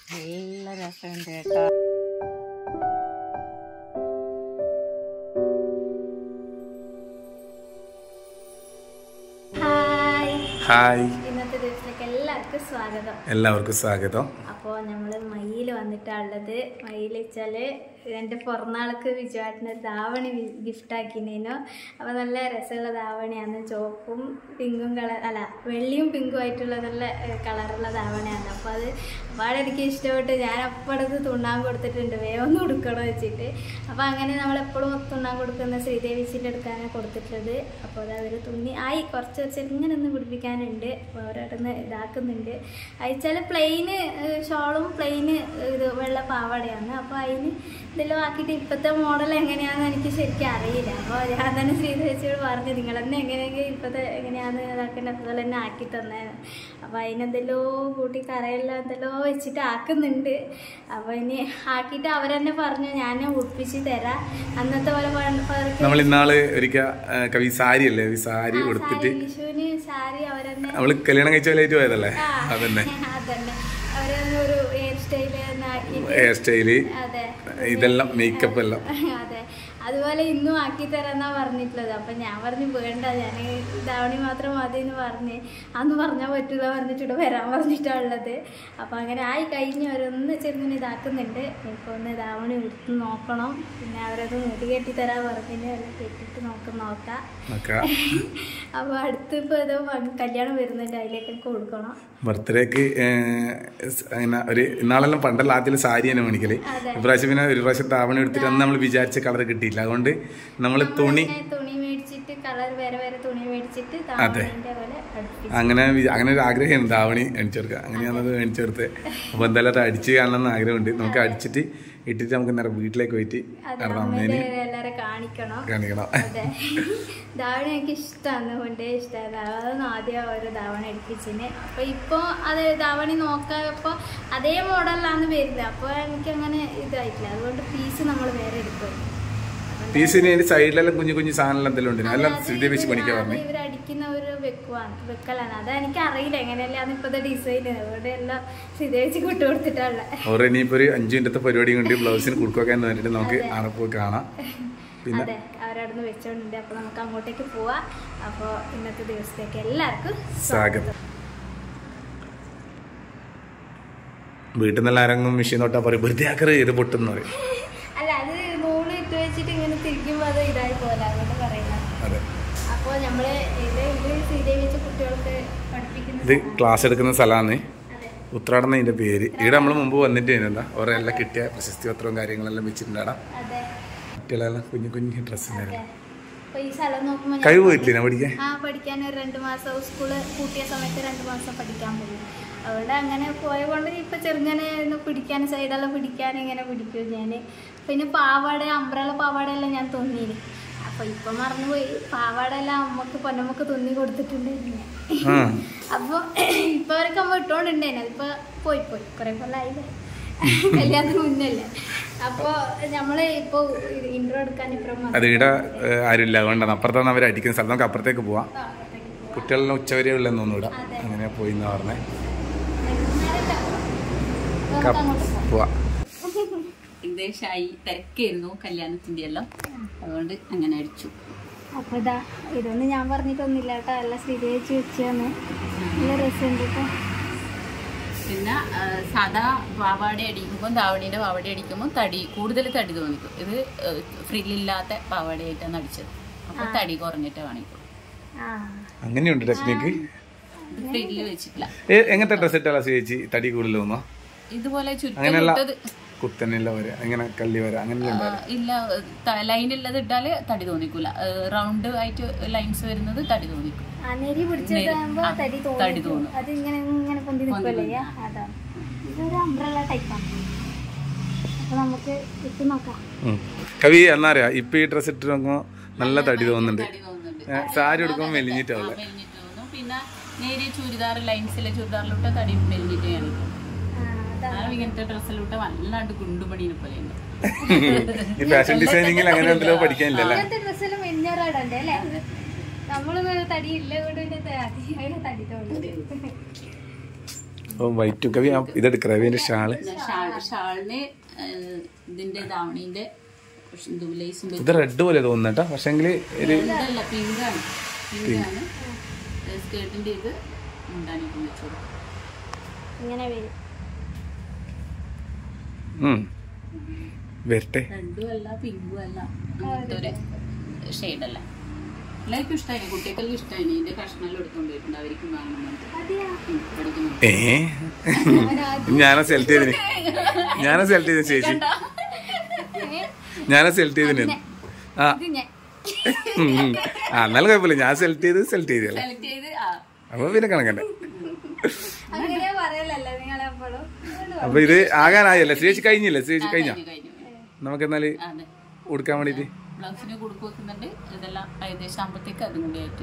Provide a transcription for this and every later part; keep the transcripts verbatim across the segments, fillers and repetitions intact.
നല്ല രസമുണ്ട് കേട്ടോ. ഹായ്, ഇന്നത്തെ ദിവസത്തിലേക്ക് എല്ലാവർക്കും സ്വാഗതം. എല്ലാവർക്കും സ്വാഗതം. അപ്പോൾ നമ്മൾ മയിൽ വന്നിട്ടുള്ളത്. മയിൽ വെച്ചാല് എൻ്റെ പിറന്നാൾക്ക് വിജുവാട്ടിനൊരു ധാവണി ഗിഫ്റ്റ് ആക്കിനേനു. അപ്പോൾ നല്ല രസമുള്ള ധാവണിയാണ്. ചുവപ്പും പിങ്കും കളർ അല്ല വെള്ളിയും പിങ്കും ആയിട്ടുള്ള നല്ല കളറുള്ള ധാവണിയാണ്. അപ്പോൾ അത് ഒരുപാട് എനിക്ക് ഇഷ്ടപ്പെട്ട് ഞാൻ അപ്പോഴത് തുണ്ണാൻ കൊടുത്തിട്ടുണ്ട്, വേഗം ഒന്ന് കൊടുക്കണം വെച്ചിട്ട്. അപ്പോൾ അങ്ങനെ നമ്മളെപ്പോഴും തുണ്ണാൻ കൊടുക്കുന്ന ശ്രീദേവിച്ചിൻ്റെ അടുക്കാനാണ് കൊടുത്തിട്ടുള്ളത്. അപ്പോൾ അത് അവർ തുന്നി ആയി കുറച്ച് ചെറുങ്ങനെ ഒന്ന് പിടിപ്പിക്കാനുണ്ട്. ഓരോരുന്ന് ഇതാക്കുന്നുണ്ട്. അയച്ചാൽ പ്ലെയിന് ഷോളും പ്ലെയിന് ഇത് വെള്ള പാവാടയാണ്. അപ്പോൾ അതിന് ഇതെല്ലാം ആക്കിയിട്ട് ഇപ്പോഴത്തെ മോഡൽ എങ്ങനെയാണെന്ന് എനിക്ക് ശരിക്കും അറിയില്ല. അപ്പോൾ ഞാൻ തന്നെ ശ്രീദേവിച്ചിയോട് പറഞ്ഞു, നിങ്ങൾ തന്നെ എങ്ങനെയെങ്കിൽ ഇപ്പോഴത്തെ എങ്ങനെയാണെന്ന് ഇതാക്കേണ്ടത് അതുപോലെ തന്നെ ആക്കി തന്നേന്. അപ്പോൾ അതിനെന്തെല്ലോ കൂട്ടി കറയെല്ലാം എന്തെല്ലോ വെച്ചിട്ട് ആക്കുന്നുണ്ട്. അപ്പോൾ ഇനി ആക്കിയിട്ട് അവരെന്നെ പറഞ്ഞു ഞാൻ ഉടുപ്പിച്ച് തരാം. അന്നത്തെ പോലെ നമ്മൾ ഇന്നാള് ഒരിക്കൽ കവി സാരി അല്ലേ, സാരി കൊടുത്തിട്ട് വിഷുവിന് സാരി അവരെന്നെ നമ്മള് കല്യാണം കഴിച്ച പോലായിട്ട് പോയതല്ലേ. അതന്നെ അതന്നെ അവരൊരു ഹെയർ സ്റ്റൈല് ഹെയർ സ്റ്റൈല് അതെ ഇതെല്ലാം മേക്കപ്പ് എല്ലാം അതെ അതുപോലെ ഇന്നും ആക്കി തരാന്നാ പറഞ്ഞിട്ടുള്ളത്. അപ്പം ഞാൻ പറഞ്ഞു വേണ്ട, ഞാൻ ധാവണി മാത്രം മതി എന്ന് പറഞ്ഞ് അന്ന് പറഞ്ഞാൽ പറ്റില്ല പറഞ്ഞിട്ട് വരാൻ പറഞ്ഞിട്ടുള്ളത്. അപ്പം അങ്ങനെ ആയി കഴിഞ്ഞ് അവരൊന്ന് ചെറുങ്ങനെ ഇതാക്കുന്നുണ്ട്. ഇപ്പോൾ ഒന്ന് ധാവണി എടുത്ത് നോക്കണം. പിന്നെ അവരത് മുടി കെട്ടി തരാൻ പറഞ്ഞിട്ട് എല്ലാം കെട്ടിട്ട് നോക്കാം നോക്കാം അപ്പോൾ അടുത്ത് ഇപ്പോൾ ഏതോ കല്യാണം വരുന്നുണ്ട്, അതിലേക്കൊക്കെ കൊടുക്കണം. ബർത്ത്ഡേക്ക് ഒരു ഇന്നാളെല്ലാം പണ്ടല്ല ആദ്യം സാരി തന്നെ മേടിക്കല്. ഇപ്രാവശ്യം പിന്നെ ഒരു പ്രാവശ്യം ധാവണി എടുത്തിട്ട് അന്ന് നമ്മൾ വിചാരിച്ച കളർ കിട്ടിയില്ല. അതുകൊണ്ട് നമ്മൾ തുണി തുണി മേടിച്ചിട്ട് കളർ വേറെ വേറെ തുണി മേടിച്ചിട്ട് അതെ അങ്ങനെ അങ്ങനെ ഒരു ആഗ്രഹമാണ് ധാവണി മേടിച്ചെടുക്കുക. അങ്ങനെയാണത് മേടിച്ചെടുത്ത്. അപ്പോൾ എന്തായാലും അത് അടിച്ച് കാണണമെന്ന് ആഗ്രഹമുണ്ട്. നമുക്ക് അടിച്ചിട്ട് ഇട്ടിട്ട് നമുക്ക് നേരെ വീട്ടിലേക്ക് പോയിട്ട് അമ്മേനെ കാണിക്കണം കാണിക്കണം. അതെ ധാവണി എനിക്ക് ഇഷ്ടമാണ്, കൊണ്ടേ ഇഷ്ടമാണ്. അതൊന്നും ആദ്യം ഓരോ ധാവണി എടുപ്പിച്ചിന്. അപ്പോൾ ഇപ്പോൾ അത് ധാവണി നോക്കാപ്പോൾ അതേ മോഡലിലാണ് വരുന്നത്. അപ്പോൾ എനിക്ക് അങ്ങനെ ഇതായിട്ടില്ല. അതുകൊണ്ട് പീസ് നമ്മൾ വേറെ എടുക്കും. പീസിന് സൈഡിലെല്ലാം കുഞ്ഞു കുഞ്ഞു സാധനം എന്തെല്ലാം ഉണ്ട്. എല്ലാം ശ്രീദേവി പണിക്കാൻ പറഞ്ഞു ഇവർ അടിക്കുന്ന ഒരു വെക്കുവാണ് വെക്കലാണ്. അത് എനിക്ക് അറിയില്ല എങ്ങനെയല്ലാന്ന് ഇപ്പോഴത്തെ ഡിസൈൻ. അതുകൊണ്ട് എല്ലാം ശ്രീദേവി വിട്ടു കൊടുത്തിട്ടുള്ള ഓരോ ഇനിയിപ്പോ ഒരു അഞ്ചു മിനിറ്റത്തെ പരിപാടി കൊണ്ട് ബ്ലൗസിന് കൊടുക്കാൻ വേണ്ടിട്ട് നമുക്ക് അവിടെ പോയി കാണാം. പിന്നെ അതെ അവരവിടുന്ന് വെച്ചോണ്ട് അപ്പൊ നമുക്ക് അങ്ങോട്ടേക്ക് പോവാം. അപ്പൊ ഇന്നത്തെ ദിവസത്തേക്ക് എല്ലാവർക്കും സ്വാഗതം. വീട്ടിൽ നിന്നെല്ലാം ആരെങ്കിലും മെഷീൻ തൊട്ടാ പറയും വെറുതെ ആക്കറ് ഇത് പൊട്ടുന്ന പറയും. അല്ല അത് നൂല് ഇട്ട് വെച്ചിട്ട് ഇങ്ങനെ തിരിക്കുമ്പോ അത് ഇതായി പോലെ അതുകൊണ്ട് പറയുന്നത്. അപ്പൊ നമ്മള് ഇത് ഇത് ശ്രീദേവിച്ച കുട്ടികൾക്ക് പഠിപ്പിക്കുന്ന ഇത് ക്ലാസ് എടുക്കുന്ന സ്ഥലമാണ്. ഉത്രാടം ഇതിന്റെ പേര്. ഇവിടെ നമ്മൾ മുമ്പ് വന്നിട്ട് എന്താ ഓരോ എല്ലാം കിട്ടിയ പ്രശസ്തി പത്രവും കാര്യങ്ങളെല്ലാം വെച്ചിട്ടുണ്ടാടാ. കുട്ടികളെല്ലാം കുഞ്ഞു കുഞ്ഞു ഡ്രസ്സ് കഴിവ് പോയിട്ടില്ല പഠിക്കാൻ. ആ പഠിക്കാൻ ഒരു രണ്ടു മാസം സ്കൂള് കൂട്ടിയ സമയത്ത് രണ്ടു മാസം പഠിക്കാൻ പോയി. അവിടെ അങ്ങനെ പോയ കൊണ്ട് ഇപ്പൊ ചെറുങ്ങനെ പിടിക്കാൻ സൈഡെല്ലാം പിടിക്കാൻ ഇങ്ങനെ പിടിക്കും ഞാൻ. പിന്നെ പാവാട അമ്പ്രല പാവാടയെല്ലാം ഞാൻ തുന്നിന്. അപ്പൊ ഇപ്പൊ മറന്നുപോയി. പാവാട എല്ലാം അമ്മക്ക് പൊന്നമ്മക്ക് തുന്നി കൊടുത്തിട്ടുണ്ടായിരുന്നു. അപ്പൊ ഇപ്പൊ അവരൊക്കെ അമ്മ ഇട്ടോണ്ടുണ്ടായിരുന്നു. അതിപ്പോ പോയി പോയി കുറെ കൊല്ലായില്ലേ, കല്യാണത്തിന് മുന്നല്ലേ. അപ്പൊ നമ്മള് ഇപ്പൊ ഇൻട്രോ എടുക്കാൻ ഇപ്പുറം അത് ഇവിടെ ആരുമില്ല. അതുകൊണ്ടാണ് അപ്പുറത്താണ് അവർ അടിക്കുന്ന സ്ഥലം. നമുക്ക് അപ്പുറത്തേക്ക് പോവാം. കുട്ടികളെല്ലാം ഉച്ചവരെ ഉള്ളെന്ന് തോന്നുന്നു. ഇവിടെ അങ്ങനെ പോയി എന്ന് പറഞ്ഞേ പോവാ. ഏകദേശമായി തിരക്കായിരുന്നു കല്യാണത്തിന്റെ എല്ലാം, അതുകൊണ്ട് അങ്ങനെ അടിച്ചു. അപ്പൊ ഇതാ ഇതൊന്നും ഞാൻ പറഞ്ഞിട്ടൊന്നുമില്ല കേട്ടോ. എല്ലാം ശ്രീദേവിച്ച് വെച്ചാന്ന് നല്ല രസമുണ്ട് കേട്ടോ. പിന്നെ സാധാ പാവാട അടിക്കുമ്പോൾ ധാവണിയുടെ പാവാട അടിക്കുമ്പോൾ തടി കൂടുതൽ തടി തോന്നിക്കും. ഇത് ഫ്രില്ലില്ലാത്ത പാവാടയായിട്ടാണ് അടിച്ചത്. അപ്പൊ തടി കുറഞ്ഞിട്ട് കാണിക്കും. അങ്ങനെയുണ്ട് ടെക്നിക്ക്. ഫ്രില്ല് വെച്ചിട്ടില്ല. എങ്ങനത്തെ ഡ്രസ് ഇട്ടാ ചേച്ചി തടി കൂടുതൽ തോന്നുന്നു? ഇതുപോലെ ചുറ്റത് കുത്തനില്ല വരെ അങ്ങനെ കള്ളി വരെ അങ്ങനെ ഇല്ല. ലൈൻ ഉള്ളത് ഇട്ടാല് തടി തോന്നിക്കൂല. റൗണ്ട് ആയിട്ട് ലൈൻസ് വരുന്നത് തടി തോന്നിക്കും. തടി തോന്നും. കവി എന്നാറിയാ ഇപ്പൊ ഈ ഡ്രസ് ഇട്ട് നോക്കുമ്പോ നല്ല തടി തോന്നുന്നുണ്ട്. സാരി എടുക്കുമ്പോ മെലിഞ്ഞിട്ടാവില്ല. പിന്നെ നേരിയ ചുരിദാർ ലൈൻസിലെ ചുരിദാറിലോട്ട് തടി മെലിഞ്ഞിട്ട് കാണിക്കും. ഇങ്ങനത്തെ ഡ്രസ്സിലോട്ട് വല്ലാണ്ട് കുണ്ടുപണീനെ പോലെയുണ്ട്. ഫാഷൻ ഡിസൈനിങ്ങിൽ അങ്ങനെ എന്തെല്ലോ പഠിക്കാനില്ലല്ലോ. നമ്മള് തടിയില്ല കൊണ്ട് തടി തോന്നുന്നു. അപ്പം വൈറ്റും കവി ഇതെടുക്കാം രവിന്റെ ഷാള്. ഷാളിന് ഇതിന്റെ ധാവണീന്റെ ഇത് റെഡ് പോലെ തോന്നുന്നേട്ടാ, പക്ഷെങ്കില് പിങ്കാണ് പിങ്കാണ് സ്കേർട്ടിന്റെ ഇത് ഉണ്ടാനിപ്പം വെച്ചോളൂ. ഇങ്ങനെ വരും. വരട്ടെ. റെഡും അല്ല പിങ്കും അല്ല, അങ്ങനത്തെ ഒരു ഷെയ്ഡല്ല. എല്ലാവർക്കും ഇഷ്ടമായി, കുട്ടികൾക്കെല്ലാം ഇഷ്ടമായി. ഇതിന്റെ കഷ്ണെല്ലാം എടുത്തോണ്ട് പോയിട്ടുണ്ട്, അവർക്കും വാങ്ങുന്നുണ്ട്. ഏ ഞാനാ സെലക്ട് ചെയ്തിന് ഞാനാ സെലക്ട് ചെയ്ത ചേച്ചി ഞാനാ സെലക്ട് ചെയ്തിന്. ആ ആ എന്നാലും കുഴപ്പമില്ല, ഞാൻ സെലക്ട് ചെയ്ത് സെലക്ട് ചെയ്തല്ലേ, അപ്പൊ പിന്നെ കണക്കണ്ടേ. അപ്പൊ ഇത് ആകാനായല്ലേ ചേച്ചി? കഴിഞ്ഞില്ലേ ചേച്ചി? കഴിഞ്ഞ നമുക്ക് എന്നാല് കൊടുക്കാൻ വേണ്ടിട്ട് ബ്ലൗസിന് കൊടുക്ക് വെക്കുന്നുണ്ട്. ഇതെല്ലാം ഏകദേശം ആകുമ്പോഴത്തേക്ക് അതും കൂടി ആയിട്ട്.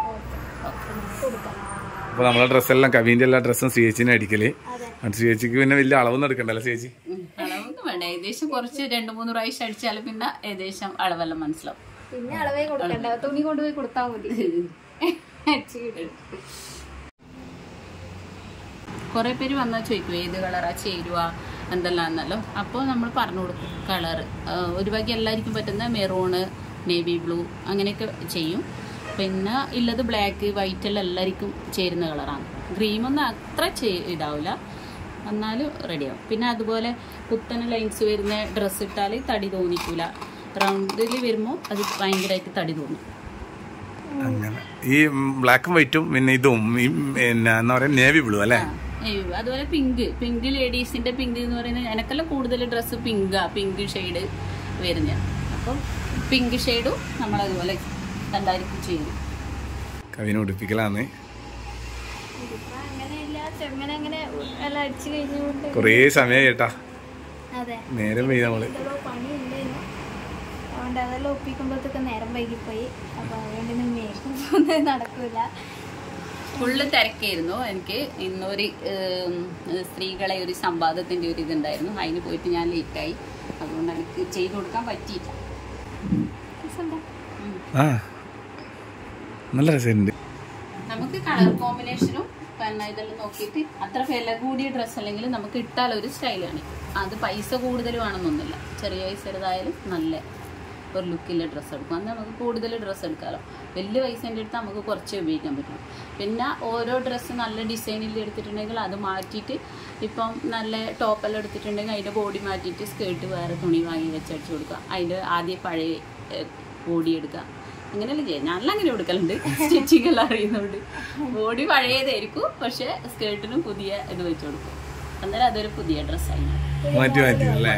അപ്പൊ നമ്മളെ ഡ്രസ്സെല്ലാം കവിന്റെ എല്ലാ ഡ്രസ്സും ചേച്ചിനെ അടിക്കല്. ചേച്ചിക്ക് പിന്നെ വലിയ അളവൊന്നും എടുക്കണ്ടല്ലോ ചേച്ചി? അളവൊന്നും വേണ്ട, ഏകദേശം കുറച്ച് രണ്ടു മൂന്ന് പ്രാവശ്യം അടിച്ചാലും പിന്നെ ഏകദേശം അളവെല്ലാം മനസ്സിലാവും. പിന്നെ അളവേ കൊടുക്കണ്ട, തുണി കൊണ്ടുപോയി കൊടുത്താൽ മതി. കുറെ പേര് വന്നാൽ ചോദിക്കും ഏത് കളറാ ചേരുവ എന്തെല്ലാന്നല്ലോ. അപ്പോൾ നമ്മൾ പറഞ്ഞു കൊടുക്കും കളറ്. ഒരു വകി എല്ലാവർക്കും പറ്റുന്ന മെറൂണ്, നേവി ബ്ലൂ അങ്ങനെയൊക്കെ ചെയ്യും. പിന്നെ ഇല്ലത് ബ്ലാക്ക് വൈറ്റ് എല്ലാം എല്ലാവർക്കും ചേരുന്ന കളറാണ്. ക്രീമൊന്നും അത്ര ഇതാവില്ല, എന്നാലും റെഡിയാവും. പിന്നെ അതുപോലെ കുത്തനെ ലൈൻസ് വരുന്ന ഡ്രസ്സ് ഇട്ടാൽ തടി തോന്നിക്കൂല. റൗണ്ടിൽ വരുമ്പോൾ അത് ഭയങ്കരമായിട്ട് തടി തോന്നും. അങ്ങനെ ഈ ബ്ലാക്കും വൈറ്റും പിന്നെ ഇതും പിന്നെ എന്താ പറയുക നേവി ബ്ലൂ അല്ലേ? അതുപോലെ പിങ്ക് പിങ്ക് ലേഡീസിന്റെ പിങ്ക് എന്ന് പറയുന്നത് എനക്കെല്ലാം കൂടുതൽ ഡ്രസ്സ് പിങ്കാ, പിങ്ക് ഷെയ്ഡ് വരുന്ന. അപ്പം പിങ്ക് ഷെയ്ഡും നമ്മളതുപോലെ രണ്ടായിരിക്കും ചെയ്യും. കവിനെ ഉടുപ്പിക്കലാന്ന് കൊറേ സമയം കേട്ടാ, നേരം പോയി നമ്മള്. അതുകൊണ്ട് അതെല്ലാം ഒപ്പിക്കുമ്പോഴത്തേക്ക് നേരം വൈകിപ്പോയി. അപ്പൊ അതുകൊണ്ട് മേക്കപ്പ് നടക്കൂല. ഫുള്ള് തിരക്കായിരുന്നു. എനിക്ക് ഇന്നൊരു സ്ത്രീകളെ ഒരു സംവാദത്തിന്റെ ഒരു ഇതുണ്ടായിരുന്നു, അതിന് പോയിട്ട് ഞാൻ ലേറ്റായി. അതുകൊണ്ട് എനിക്ക് ചെയ്ത് കൊടുക്കാൻ പറ്റിയില്ല. നല്ല രസമുണ്ട്. നമുക്ക് കളർ കോമ്പിനേഷനും പിന്നെ ഇതെല്ലാം നോക്കിയിട്ട് അത്ര വില കൂടിയ ഡ്രസ്സ് അല്ലെങ്കിൽ നമുക്ക് ഇട്ടാൽ ഒരു സ്റ്റൈലാണ്. അത് പൈസ കൂടുതൽ വേണമെന്നൊന്നുമില്ല, ചെറിയ പൈസ ചെറുതായാലും നല്ല ഒരു ലുക്കിലെ ഡ്രസ്സ് എടുക്കും. അന്ന് നമുക്ക് കൂടുതൽ ഡ്രസ്സ് എടുക്കാമല്ലോ. വലിയ പൈസേൻ്റെ അടുത്ത് നമുക്ക് കുറച്ച് ഉപയോഗിക്കാൻ പറ്റും. പിന്നെ ഓരോ ഡ്രസ്സ് നല്ല ഡിസൈനിൽ എടുത്തിട്ടുണ്ടെങ്കിൽ അത് മാറ്റിയിട്ട് ഇപ്പം നല്ല ടോപ്പെല്ലാം എടുത്തിട്ടുണ്ടെങ്കിൽ അതിൻ്റെ ബോഡി മാറ്റിയിട്ട് സ്കേർട്ട് വേറെ തുണി വാങ്ങി വെച്ചടിച്ച് കൊടുക്കുക. അതിൻ്റെ ആദ്യം പഴയ ബോഡി എടുക്കുക. അങ്ങനെയല്ല ചെയ്യാം. ഞാനെല്ലാം അങ്ങനെ കൊടുക്കലുണ്ട്, സ്റ്റിച്ചിങ് എല്ലാം അറിയുന്നുണ്ട്. ബോഡി പഴയതായിരിക്കും, പക്ഷെ സ്കേർട്ടിനും പുതിയ ഇത് വെച്ച് കൊടുക്കും. അന്നേരം അതൊരു പുതിയ ഡ്രസ്സായി മാറ്റി മാറ്റി അല്ലേ?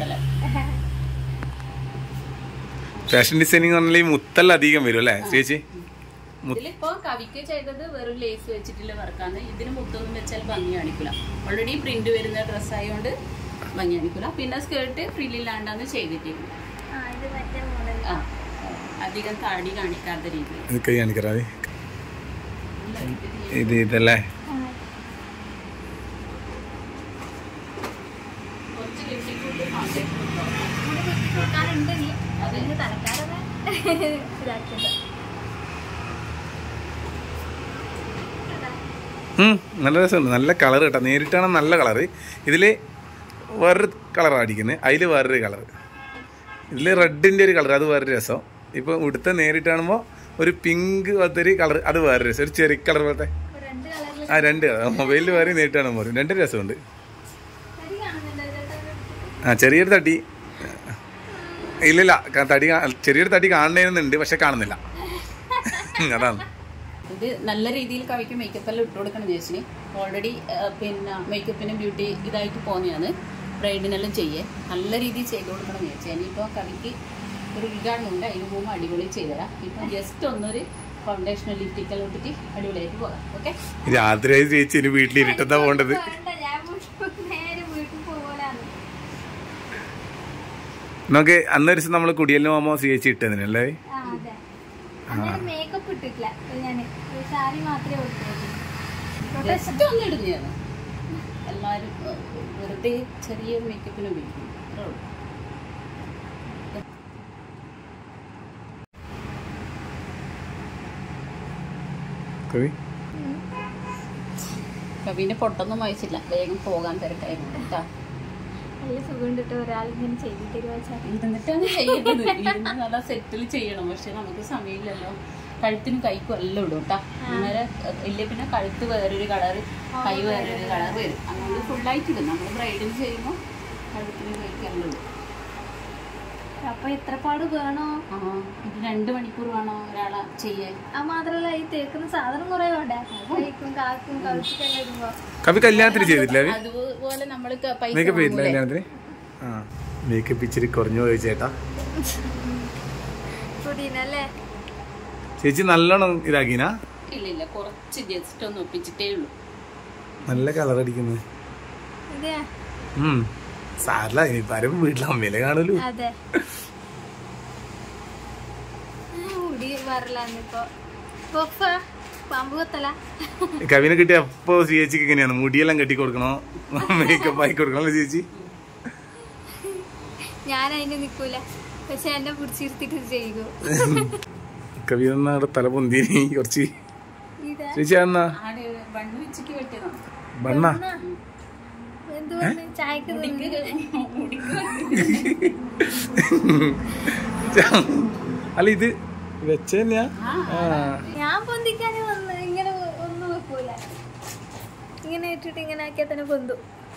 ഫാഷൻ ഡിസൈനിങ് പറഞ്ഞാൽ ഈ മുത്തെല്ലാം അധികം വരും അല്ലേ ചേച്ചി? ഇതിലിപ്പോ കവിക്ക് ചെയ്തത് വെറും ലേസ് വെച്ചിട്ടുള്ള വർക്കാണ്. ഇതിന് മുത്തൊന്നും വെച്ചാൽ ഭംഗി കാണിക്കൂല. ഓൾറെഡി പ്രിന്റ് വരുന്ന ഡ്രസ്സ് ആയതുകൊണ്ട് ഭംഗി കാണിക്കൂല. പിന്നെ സ്കേർട്ട് ഫ്രില്ലില്ലാണ്ടാണ് ചെയ്തിട്ടിരിക്കുന്നത്. ആ അധികം താടി കാണിക്കാത്ത രീതിയിൽ കൈ കാണിക്കാതെ ഇത് ഇതല്ലേ? കുറച്ച് ലിപ്സ്റ്റിക് ഫൗണ്ടേഷൻ അതിന് തലക്കാരൊക്കെ ഇതാക്കിയത്. നല്ല രസമുണ്ട്, നല്ല കളർ കേട്ടോ. നേരിട്ടാണ് നല്ല കളറ്. ഇതിൽ വേറൊരു കളർ അടിക്കുന്നത്, അതിൽ വേറൊരു കളർ. ഇതിൽ റെഡിൻ്റെ ഒരു കളർ, അത് വേറൊരു രസം. ഇപ്പം ഇവിടുത്തെ നേരിട്ട് കാണുമ്പോൾ ഒരു പിങ്ക് പോലത്തെ ഒരു കളർ, അത് വേറെ രസം. ഒരു ചെറിയ കളർ പോലത്തെ ആ രണ്ട് കളർ. മൊബൈലിൽ വേറെ നേരിട്ട് കാണുമ്പോൾ രണ്ട് രസമുണ്ട്. ആ ചെറിയൊരു തടി ഇല്ലില്ല, തടി ചെറിയൊരു തടി കാണുന്നുണ്ട്, പക്ഷെ കാണുന്നില്ല. അതാണ് ഇത് നല്ല രീതിയിൽ കവിക്ക് മേക്കപ്പ് എല്ലാം ഇട്ട് കൊടുക്കണം ചേച്ചി. ഓൾറെഡി പിന്നെ മേക്കപ്പിനും ബ്യൂട്ടി ഇതായിട്ട് പോകുന്നതാണ്. ബ്രൈഡിനെല്ലാം ചെയ്യേ നല്ല രീതിയിൽ ചെയ്ത് കൊടുക്കണം ചേച്ചി. ഇനിയിപ്പോൾ കവിക്ക് ഒരു ഉദ്ഘാടനം ഉണ്ട്, അതിന് പോകുമ്പോൾ അടിപൊളി ചെയ്തുതരാം. ഇപ്പം ജസ്റ്റ് ഒന്നൊരു ഫൗണ്ടേഷൻ ലിപ്റ്റിക്കെല്ലാം ഇട്ടിട്ട് അടിപൊളിയായിട്ട് പോകാം. ഓക്കെ, രാത്രി ചേച്ചി വീട്ടിലിരുട്ടാ പോകേണ്ടത്. നമുക്ക് അന്നൊരു ദിവസം നമ്മൾ കുടിയലിന് പോകുമ്പോൾ സി എച്ച് ഇട്ടതിനല്ലേ? മേക്കപ്പ് ഇട്ടിട്ടില്ല, ഞാന് സാരി മാത്രമേ ജസ്റ്റ് ഒന്ന് ഇടുന്നതാണ്. എല്ലാവരും വെറുതെ ചെറിയ മേക്കപ്പിന് ഉപയോഗിക്കും. കവി, കവിന്റെ പൊട്ടൊന്നും വായിച്ചില്ല, വേഗം പോകാൻ തിരക്കായിരുന്നു കേട്ടാ. നല്ല സുഖം കിട്ടും ഒരാളിങ്ങനെ ചെയ്തു തരുവാ. ഇരുന്നിട്ടാണ് ചെയ്യേണ്ടത്, ഇരുന്ന് നല്ല സെറ്റിൽ ചെയ്യണം. പക്ഷെ നമുക്ക് സമയമില്ലല്ലോ. കഴുത്തിനും കൈക്കും എല്ലാം ഇടും കേട്ടാ. അന്നേരം ഇല്ലേ പിന്നെ കഴുത്ത് വേറൊരു കളറ്, കൈ വേറൊരു കളർ വരും. അങ്ങനെ ഫുള്ളായിട്ട് ഇടും. നമ്മൾ ബ്രൈഡിന് ചെയ്യുമ്പോൾ കഴുത്തിനും കൈക്കും എല്ലാം ഇടും. അപ്പൊ എത്ര പാട് വേണോ? ആ ഇത് രണ്ട് മണിക്കൂർ വേണോ ഒരാളെ ചെയ്യാൻ? ആ മാത്രല്ല ഈ തേക്കുന്ന സാധനം കുറെ വേണ്ടേ? കൈക്കും കാക്കും കവിച്ചിട്ടെല്ലാം ഇടുമ്പോ. കവി കല്യാണത്തിന് ചെയ്തില്ല? അതുപോലെ നമ്മള് പൈസ മേക്കപ്പ് ചെയ്തില്ല കല്യാണത്തിന്? ആ മേക്കപ്പ് ഇച്ചിരി കുറഞ്ഞു പോയി ചേട്ടാ. പുതിനല്ലേ ചേച്ചി നല്ലോണം ഇതാക്കിനാ? ഇല്ല ഇല്ല, കുറച്ച് ജസ്റ്റ് ഒന്ന് ഒപ്പിച്ചിട്ടേ ഉള്ളൂ. നല്ല കളർ അടിക്കുന്നത്. ഇതെയാ? ഉം സാറില്ല, ഇനിയിപ്പാരും വീട്ടിൽ അമ്മയിലെ കാണലൂ. അതെ മുടി വരലാന്നിപ്പോ പാമ്പ് കൊത്തല. കവിനെ കിട്ടിയ അപ്പൊ ചേച്ചിക്ക് എങ്ങനെയാണ് മുടിയെല്ലാം കെട്ടി കൊടുക്കണോ, മേക്കപ്പ് ആക്കി കൊടുക്കണോ ചേച്ചി? ഞാൻ അതിന് നിക്കൂല, പക്ഷെ എന്നെ പിടിച്ചിരുത്തിട്ട് ചെയ്യൂ. കവി അവിടെ തല പൊന്തിനി കുറച്ച്. ചേച്ചി എന്നാ ബണ്ണ ചായക്ക് അല്ല ഇത് വെച്ച തന്നെയാ? ഞാൻ പൊന്തിക്കാന് വന്ന് ഇങ്ങനെ ഒന്നും വെക്കൂല, ഇങ്ങനെ ഇട്ടിട്ട് ഇങ്ങനെ ആക്കിയാ തന്നെ പൊന്തു.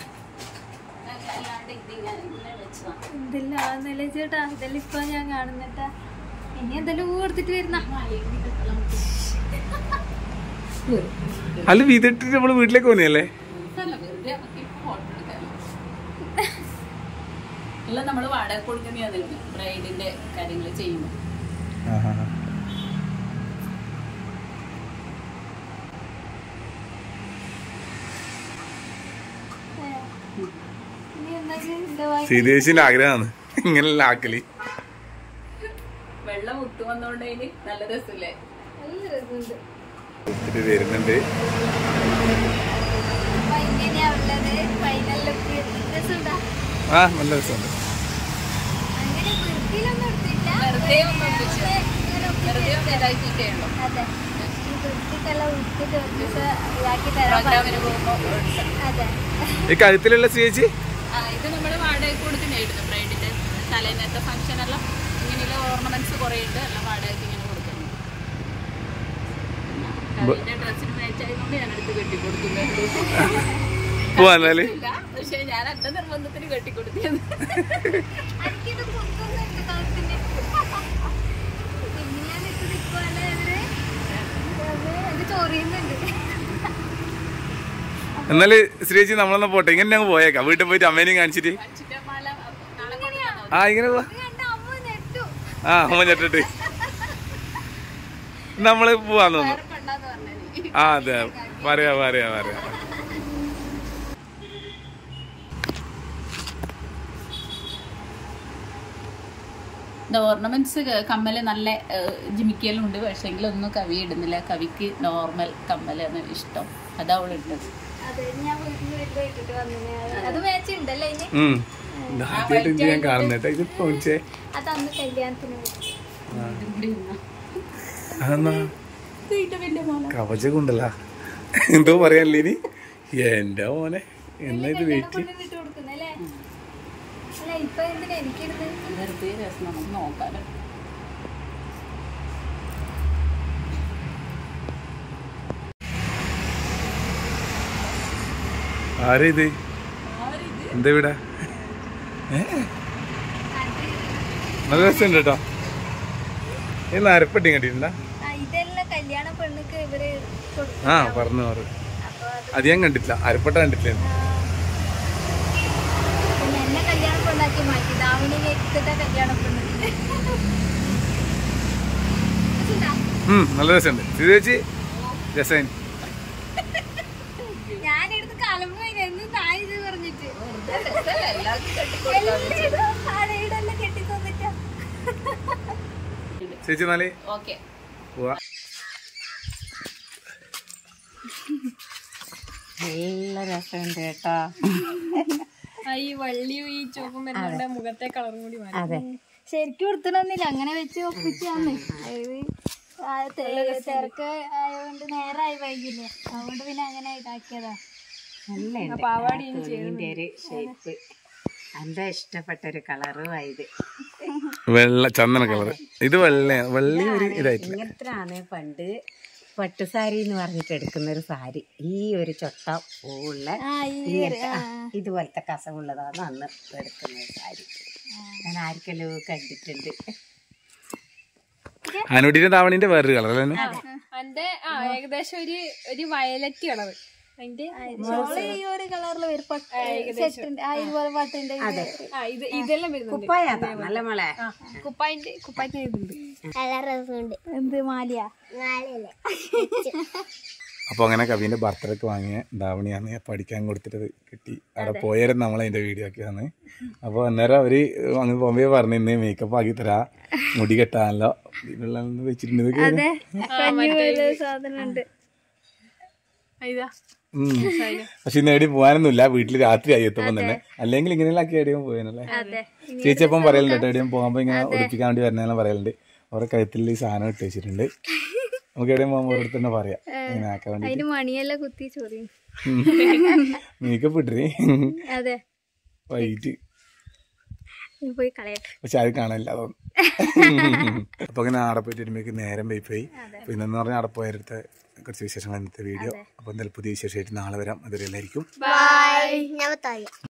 എന്തെല്ലാം ചേട്ടാ, ഇതെല്ലാം ഇപ്പൊ ഞാൻ കാണുന്നട്ടാ. ഇനി എന്തെല്ലാം കൊടുത്തിട്ട് വരുന്ന അല്ല വീട്ടിട്ട് നമ്മള് വീട്ടിലേക്ക് പോന്നെയല്ലേ? എല്ലാം നമ്മള് വാടക കൊടുക്കുന്നതാണ് ബ്രൈഡിന്റെ കാര്യങ്ങൾ ചെയ്യുമ്പോൾ. സീതേശിന്റെ ആഗ്രഹമാണ് ഇങ്ങനെയുള്ള ആക്കല്. വെള്ളം ഒത്തു വന്നോണ്ടേല് നല്ല രസമില്ലേ? നല്ല രസമുണ്ട്. വരുന്നുണ്ട്. ഇങ്ങനെയാ ഉള്ളത് ഫൈനൽ ലുക്ക്. രസമുണ്ടാ? ആ നല്ല രസമുണ്ട്. അങ്ങനെ വൃത്തിയിലൊന്നും എടുത്തില്ല, വെറുതെ ഒന്ന് ഒപ്പിച്ച് വെറുതെ ഒന്ന് ഇതാക്കിയിട്ടേ ഉള്ളൂ. അതെ വൃത്തിക്കെല്ലാം ഉടുത്തിട്ട് ഒപ്പിച്ച് ഇതാക്കി തരാൻ. പ്രോഗ്രാമിന് പോകുമ്പോൾ അതെ. ഈ കഴുത്തിലുള്ള ചേച്ചി ഇത് നമ്മള് വാടക കൊടുത്തിട്ടായിരുന്നു ബ്രൈഡിന്റെ തലേന്നത്തെ ഫംഗ്ഷൻ എല്ലാം. ഇങ്ങനെയുള്ള ഓർണമെന്റ്സ് കുറെ ഉണ്ട്, എല്ലാം വാടകയ്ക്ക് ഇങ്ങനെ കൊടുക്കുന്നു. കവിന്റെ ഡ്രസ്സിന് മാച്ച് ആയതുകൊണ്ട് ഞാൻ എടുത്ത് കെട്ടിക്കൊടുക്കുന്നു. പക്ഷെ ഞാൻ എന്റെ നിർബന്ധത്തിന് കെട്ടിക്കൊടുത്തത്. എന്നാല് ശ്രീജി നമ്മളൊന്ന് പോട്ടെ, ഇങ്ങനെ ഞങ്ങൾ പോയേക്കാം. വീട്ടിൽ പോയിട്ട് അമ്മേനെയും കാണിച്ചിട്ട് ആ ഇങ്ങനെ പോവാ. ആ അമ്മ ഞെട്ടിട്ട് നമ്മള് പോവാന്ന് തോന്നുന്നു. ആ അതെ പറയാ പറയാ പറയാ. ഓർണമെന്റ്സ് കമ്മല് നല്ല ജിമിക്കലും ഉണ്ട്, പക്ഷെ ഒന്നും കവി ഇടുന്നില്ല. കവിക്ക് നോർമൽ കമ്മലാണ് ഇഷ്ടം, അതാ അവള് ഇട്ടത്. കവചകൊണ്ടല്ല എന്തോ പറയാനല്ലേ ഇനി എന്റെ മോനെ എന്നാ ഇത് വെയിറ്റ്. വെറുതെ രസം നമുക്ക് നോക്കാലോ. ആരാ ഇത്? എന്താ ഇവിടെ? നല്ല രസമുണ്ട് കേട്ടോ. ഇന്ന് അരപ്പട്ടി കണ്ടിട്ടുണ്ടാ? ആ പറഞ്ഞു പറഞ്ഞു. അത് ഞാൻ കണ്ടിട്ടില്ല, അരപ്പട്ട കണ്ടിട്ടില്ല. നല്ല രസമുണ്ട് ചേച്ചി, രസം. ഞാനെടുത്ത് കലമ്പ് താഴെ പറഞ്ഞിട്ട് കെട്ടി തന്നിട്ടാ ചേച്ചി. നാളെ ഓക്കെ പോവാ. നല്ല രസമുണ്ട് കേട്ടാ. ഈ വള്ളിയും ഈ ചുവപ്പും വരുന്ന മുഖത്തെ കളറും കൂടി അതെ ശരിക്കും എടുത്തിടന്നില്ല, അങ്ങനെ വെച്ച് ഒപ്പിച്ചാന്ന്. തിരക്ക് ആയതുകൊണ്ട് നേരമായി വൈകില്ലേ, അതുകൊണ്ട് പിന്നെ അങ്ങനെ ഇതാക്കിയതാ. തുണിന്റെ ഒരു ഷേപ്പ് എന്താ ഇഷ്ടപ്പെട്ട ഒരു കളറും ആയത്. വെള്ള ചന്ദന കളർ. ഇത് വെള്ള വെള്ളി ഒരു ഇതായിട്ട് ഇങ്ങനത്താണ് പണ്ട് പട്ടുസാരി എന്ന് പറഞ്ഞിട്ട് എടുക്കുന്ന ഒരു സാരി. ഈ ഒരു ചൊട്ട പൂവുള്ള ഇങ്ങനത്തെ ഇതുപോലത്തെ കസവുള്ളതാണ് അന്ന് എടുക്കുന്ന ഒരു സാരി. ഞാൻ ആർക്കെല്ലാം കണ്ടിട്ടുണ്ട്. അനുടിന്റെ താവണിന്റെ വേറൊരു കളർ അല്ലേ? എന്റെ ആ ഏകദേശം ഒരു ഒരു വയലറ്റ് കളർ. അതിന്റെ ഇതെല്ലാം വരുന്നുണ്ട്. നല്ല മളെ കുപ്പായിന്റെ കുപ്പായത്തിന് ഇതുണ്ട്. എന്ത് മാലിയാ? അപ്പൊ അങ്ങനെ കവിന്റെ ബർത്ത്ഡേക്ക് വാങ്ങിയ ധാവണിയാണ് പഠിക്കാൻ കൊടുത്തിട്ട് കിട്ടി. അവിടെ പോയാലും നമ്മൾ അതിന്റെ വീഡിയോ ആക്കിയതാണ്. അപ്പൊ അന്നേരം അവര് അങ്ങ് പോകുമ്പോ പറഞ്ഞു ഇന്ന് മേക്കപ്പ് ആക്കി തരാ, മുടി കെട്ടാനല്ലോ വെച്ചിട്ടുണ്ട്. സാധനം പക്ഷെ ഇന്ന് എവിടെയും പോകാനൊന്നുമില്ല. വീട്ടില് രാത്രി ആയി എത്തുമ്പോ തന്നെ. അല്ലെങ്കിൽ ഇങ്ങനെയുള്ള ആക്കി എവിടെയും പോയാനല്ലേ. ചേച്ചി അപ്പം പറയലുണ്ട് കേട്ടോ, എവിടെയും പോകുമ്പോ ഇങ്ങനെ ഒളിപ്പിക്കാൻ വേണ്ടി വരുന്നതെല്ലാം പറയലുണ്ട്. അവരുടെ കഴുത്തിൽ ഈ സാധനം ഇട്ട് വെച്ചിട്ടുണ്ട്. നമുക്ക് എവിടെയും പോകുമ്പോ ഓരോരുത്തർ തന്നെ പറയാം ഇങ്ങനെ ആക്കാൻ വേണ്ടി. മണിയെല്ലാം കുത്തി ചോറി മേക്കപ്പ് ഇട്ടേ അതെ വൈകിട്ട് പോയി കളയട്ടെ. പക്ഷെ അത് കാണാനില്ല അതൊന്നും. അപ്പൊ അങ്ങനെ ആടെ പോയിട്ട് വരുമ്പോഴേക്ക് നേരം പോയി. അപ്പൊ ഇന്നെന്ന് പറഞ്ഞാൽ ആടെ പോയടുത്ത കുറച്ച് വിശേഷങ്ങൾ ഇന്നത്തെ വീഡിയോ. അപ്പൊ എന്തായാലും പുതിയ വിശേഷമായിട്ട് നാളെ വരാം. അതുവരെ എല്ലാവർക്കും